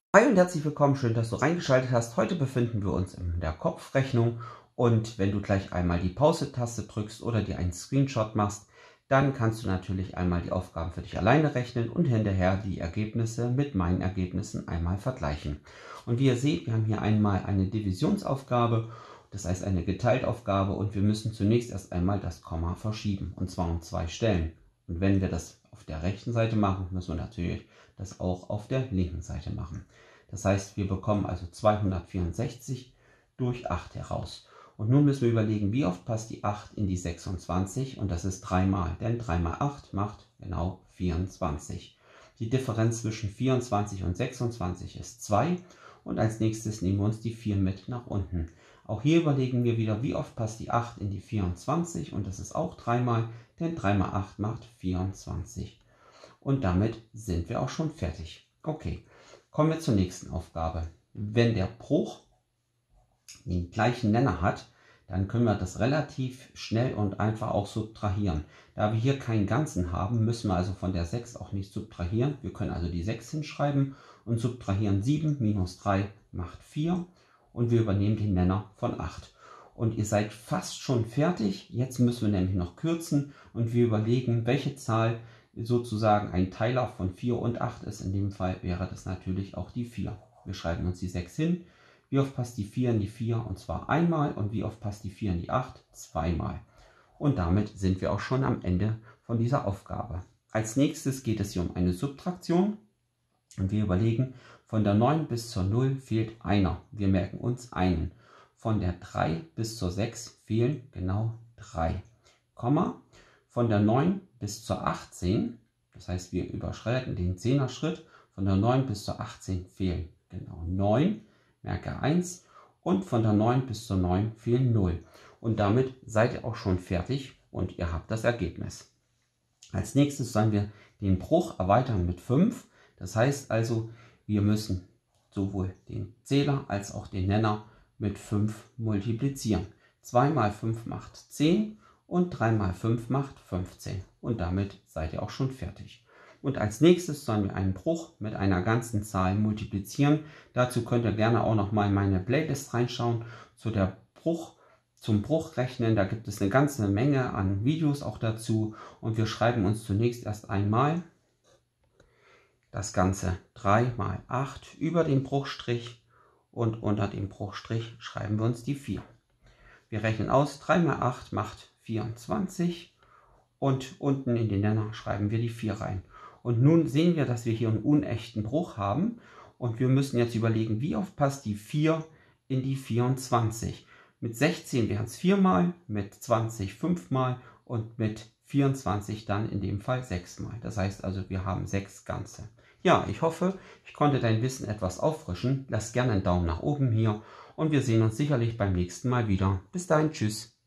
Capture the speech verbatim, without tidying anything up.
Hi und herzlich willkommen, schön, dass du reingeschaltet hast. Heute befinden wir uns in der Kopfrechnung und wenn du gleich einmal die Pause-Taste drückst oder dir einen Screenshot machst, dann kannst du natürlich einmal die Aufgaben für dich alleine rechnen und hinterher die Ergebnisse mit meinen Ergebnissen einmal vergleichen. Und wie ihr seht, wir haben hier einmal eine Divisionsaufgabe, das heißt eine Geteiltaufgabe, und wir müssen zunächst erst einmal das Komma verschieben, und zwar um zwei Stellen. Und wenn wir das auf der rechten Seite machen, müssen wir natürlich das auch auf der linken Seite machen. Das heißt, wir bekommen also zweihundertvierundsechzig durch acht heraus. Und nun müssen wir überlegen, wie oft passt die acht in die sechsundzwanzig, und das ist dreimal, denn drei mal acht macht genau vierundzwanzig. Die Differenz zwischen vierundzwanzig und sechsundzwanzig ist zwei und als nächstes nehmen wir uns die vier mit nach unten. Auch hier überlegen wir wieder, wie oft passt die acht in die vierundzwanzig, und das ist auch dreimal, denn drei mal acht macht vierundzwanzig. Und damit sind wir auch schon fertig. Okay, kommen wir zur nächsten Aufgabe. Wenn der Bruch den gleichen Nenner hat, dann können wir das relativ schnell und einfach auch subtrahieren. Da wir hier keinen Ganzen haben, müssen wir also von der sechs auch nicht subtrahieren. Wir können also die sechs hinschreiben und subtrahieren. sieben minus drei macht vier und wir übernehmen den Nenner von acht. Und ihr seid fast schon fertig. Jetzt müssen wir nämlich noch kürzen und wir überlegen, welche Zahl sozusagen ein Teiler von vier und acht ist. In dem Fall wäre das natürlich auch die vier. Wir schreiben uns die sechs hin. Wie oft passt die vier in die vier? Und zwar einmal. Und wie oft passt die vier in die acht? Zweimal. Und damit sind wir auch schon am Ende von dieser Aufgabe. Als nächstes geht es hier um eine Subtraktion. Und wir überlegen, von der neun bis zur null fehlt einer. Wir merken uns einen. Von der drei bis zur sechs fehlen genau drei. Komma. Von der neun bis zur achtzehn, das heißt wir überschreiten den Zehner-Schritt, von der neun bis zur achtzehn fehlen genau neun, merke eins, und von der neun bis zur neun fehlen null. Und damit seid ihr auch schon fertig und ihr habt das Ergebnis. Als nächstes sollen wir den Bruch erweitern mit fünf, das heißt also, wir müssen sowohl den Zähler als auch den Nenner mit fünf multiplizieren. zwei mal fünf macht zehn. Und drei mal fünf macht fünfzehn. Und damit seid ihr auch schon fertig. Und als nächstes sollen wir einen Bruch mit einer ganzen Zahl multiplizieren. Dazu könnt ihr gerne auch noch mal in meine Playlist reinschauen zu der Bruch, zum Bruchrechnen. Da gibt es eine ganze Menge an Videos auch dazu. Und wir schreiben uns zunächst erst einmal das Ganze drei mal acht über den Bruchstrich. Und unter dem Bruchstrich schreiben wir uns die vier. Wir rechnen aus, drei mal acht macht vierundzwanzig und unten in den Nenner schreiben wir die vier rein. Und nun sehen wir, dass wir hier einen unechten Bruch haben und wir müssen jetzt überlegen, wie oft passt die vier in die vierundzwanzig. Mit sechzehn wären es vier mal, mit zwanzig fünf mal und mit vierundzwanzig dann in dem Fall sechs mal. Das heißt also, wir haben sechs Ganze. Ja, ich hoffe, ich konnte dein Wissen etwas auffrischen. Lass gerne einen Daumen nach oben hier und wir sehen uns sicherlich beim nächsten Mal wieder. Bis dahin, tschüss.